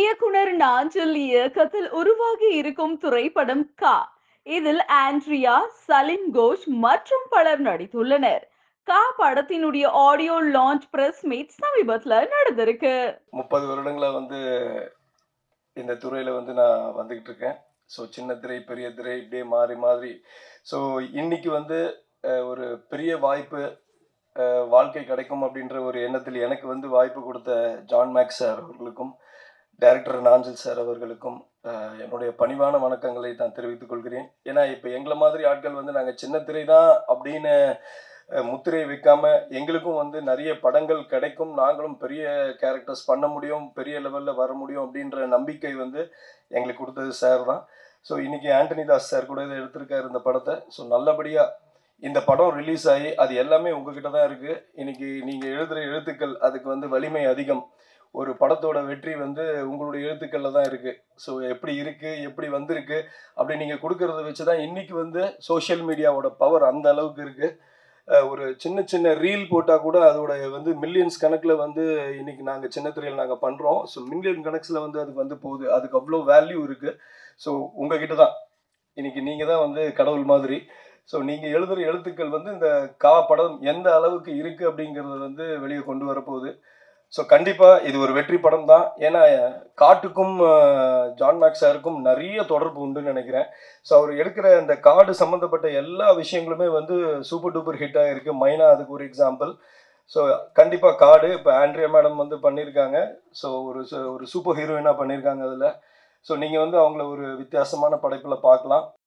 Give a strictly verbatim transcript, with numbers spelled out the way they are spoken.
இயக்குனர் நாஞ்சில் இயக்கத்தில் உருவாகி இருக்கும் திரைப்படம் கா. இதில் ஆண்ட்ரியா, சலீம் கோஷ் மற்றும் பலர் நடித்துள்ளனர். கா படத்தினுடைய ஆடியோ லான்ச் பிரஸ் மீட் சமீபத்துல நடந்திருக்கு. முப்பது வருடங்களா வந்து இந்த துறையில வந்து நான் வந்துகிட்டு இருக்கேன். ஸோ சின்ன திரை, பெரிய திரை இப்படியே மாறி மாறி ஸோ இன்னைக்கு வந்து அஹ், ஒரு பெரிய வாய்ப்பு அஹ், வாழ்க்கை கிடைக்கும் அப்படின்ற ஒரு எண்ணத்தில் எனக்கு வந்து வாய்ப்பு கொடுத்த ஜான் மேக்ஸ் சார் அவர்களுக்கும் டைரக்டர் நாஞ்சில் சார் அவர்களுக்கும் அஹ், என்னுடைய பணிவான வணக்கங்களை நான் தெரிவித்துக் கொள்கிறேன். ஏன்னா இப்போ எங்களை மாதிரி ஆட்கள் வந்து நாங்கள் சின்ன திரை தான் அப்படின்னு அஹ், முத்திரை வைக்காம எங்களுக்கும் வந்து நிறைய படங்கள் கிடைக்கும், நாங்களும் பெரிய கேரக்டர்ஸ் பண்ண முடியும், பெரிய லெவலில் வர முடியும் அப்படின்ற நம்பிக்கை வந்து எங்களுக்கு கொடுத்தது சார் தான். ஸோ இன்னைக்கு ஆண்டனி தாஸ் சார் கூட இதை எடுத்திருக்காரு இந்த படத்தை. ஸோ நல்லபடியாக இந்த படம் ரிலீஸ் ஆகி அது எல்லாமே உங்ககிட்ட தான் இருக்குது. இன்னைக்கு நீங்கள் எழுதுகிற எழுத்துக்கள் அதுக்கு வந்து வலிமை அதிகம். ஒரு படத்தோட வெற்றி வந்து உங்களுடைய எழுத்துக்களில் தான் இருக்குது. ஸோ எப்படி இருக்குது, எப்படி வந்திருக்கு அப்படி நீங்கள் கொடுக்கறத வச்சு தான் இன்றைக்கி வந்து சோஷியல் மீடியாவோட பவர் அந்த அளவுக்கு இருக்குது. ஒரு சின்ன சின்ன ரீல் போட்டால் கூட அதோட வந்து மில்லியன்ஸ் கணக்கில் வந்து இன்றைக்கி நாங்கள் சின்ன திரையில் நாங்கள் பண்ணுறோம். ஸோ மில்லியன் கணக்கில் வந்து அதுக்கு வந்து போகுது. அதுக்கு அவ்வளோ வேல்யூ இருக்குது. ஸோ உங்ககிட்ட தான் இன்றைக்கி நீங்கள் தான் வந்து கடவுள் மாதிரி. ஸோ நீங்கள் எழுதுகிற எழுத்துக்கள் வந்து இந்த கா படம் எந்த அளவுக்கு இருக்குது அப்படிங்கிறத வந்து வெளியே கொண்டு வரப்போகுது. ஸோ கண்டிப்பாக இது ஒரு வெற்றி படம் தான். ஏன்னா காட்டுக்கும் ஜான் மேக்ஸ் சாருக்கும் நிறைய தொடர்பு உண்டுன்னு நினைக்கிறேன். ஸோ அவர் எடுக்கிற அந்த காடு சம்மந்தப்பட்ட எல்லா விஷயங்களுமே வந்து சூப்பர் டூப்பர் ஹிட்டாக இருக்குது. மைனா அதுக்கு ஒரு எக்ஸாம்பிள். ஸோ கண்டிப்பாக காடு இப்போ ஆண்ட்ரியா மேடம் வந்து பண்ணியிருக்காங்க. ஸோ ஒரு ஒரு சூப்பர் ஹீரோயினாக பண்ணியிருக்காங்க அதில். ஸோ நீங்கள் வந்து அவங்கள ஒரு வித்தியாசமான படைப்பில் பார்க்கலாம்.